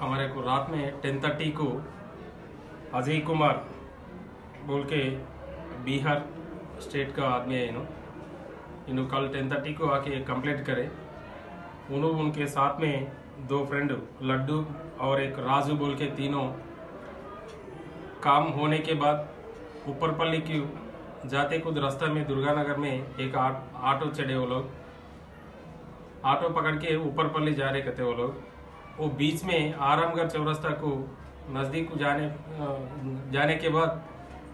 हमारे को रात में 10:30 को अजय कुमार बोल के बिहार स्टेट का आदमी है। इन्हों कल 10:30 को आके कंप्लेंट करे। उनके साथ में 2 फ्रेंड लड्डू और एक राजू बोल के तीनों काम होने के बाद ऊपरपल्ली की जाते कुछ रास्ता में दुर्गानगर में एक ऑटो चढ़े। वो लोग ऑटो पकड़ के ऊपरपल्ली जा रहे कहते वो लोग। वो बीच में आरामगढ़ चौरास्ता को नजदीक जाने के बाद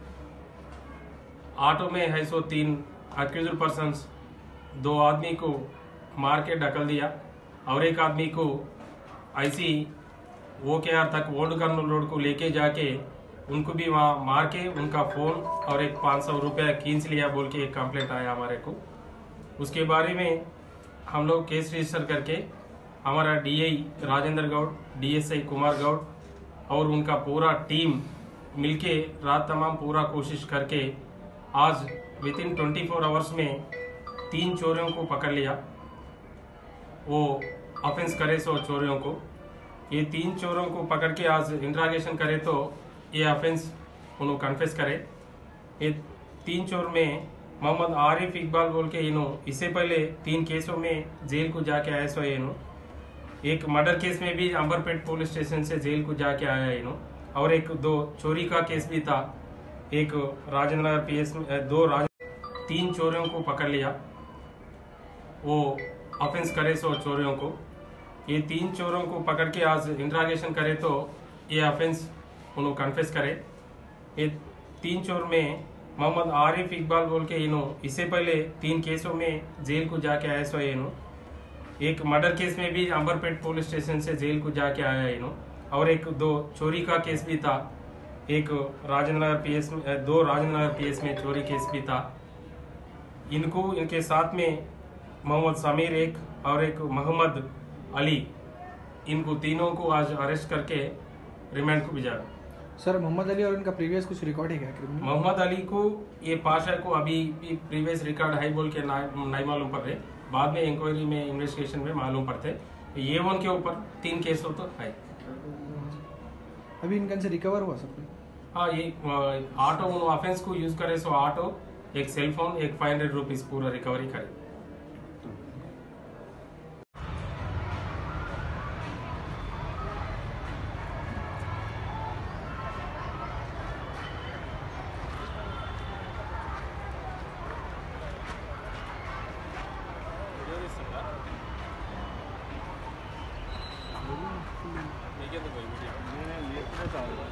ऑटो में है सो 3 अक्यूज्ड पर्सन्स 2 आदमी को मार के ढकल दिया और एक आदमी को ऐसी वो के आर तक ओल्ड कर्नूल रोड को लेके जाके उनको भी वहाँ मार के उनका फोन और एक 500 रुपया खींच लिया बोल के एक कंप्लेंट आया हमारे को। उसके बारे में हम लोग केस रजिस्टर करके हमारा डीआई राजेंद्र गौड़, डीएसआई कुमार गौड़ और उनका पूरा टीम मिलके रात तमाम पूरा कोशिश करके आज विदिन 24 आवर्स में 3 चोरों को पकड़ लिया। वो ऑफेंस करे सो चोरों को, ये 3 चोरों को पकड़ के आज इंट्रागेशन करे तो ये ऑफेंस उन्होंने कन्फेस करे। ये 3 चोर में मोहम्मद आरिफ इकबाल बोल के इससे पहले 3 केसों में जेल को जाके आया सो एक मर्डर केस में भी अंबरपेट पुलिस स्टेशन से जेल को जाके आया और एक 2 चोरी का केस भी था। एक राजेंद्र नगर पीएस में 3 चोरों को पकड़ लिया। वो ऑफेंस करे सो चोरों को, ये 3 चोरों को पकड़ के आज इंट्रागेशन करे तो ये ऑफेंस उन्होंने कन्फेस करे। ये 3 चोर में मोहम्मद आरिफ इकबाल बोल के इससे पहले 3 केसों में जेल को जाके आया सो एक मर्डर केस में भी अंबरपेट पुलिस स्टेशन से जेल को जाके आया और एक 2 चोरी का केस भी था। एक राजेंद्र नगर पीएस में 2 राजेंद्र नगर पीएस में चोरी केस भी था। इनके साथ में मोहम्मद समीर एक और एक मोहम्मद अली, इनको तीनों को आज अरेस्ट करके रिमांड को भेजा। सर मोहम्मद अली और इनका प्रीवियस कुछ रिकॉर्ड है क्या क्रिमिनल? मोहम्मद अली को ये पाशा को अभी भी प्रीवियस रिकॉर्ड है बोल के नहीं मालूम पड़ रहे, बाद में इंक्वायरी में इन्वेस्टिगेशन में मालूम पड़ते। ये उनके ऊपर 3 केस हो तो है। अभी इनका से रिकवर हुआ सब? हाँ, ये ऑटो ऑफेंस को यूज करे सो ऑटो, एक सेलफोन, एक 500 रुपीज पूरा रिकवरी करे। नहीं, ये तो कोई वीडियो नहीं है, ये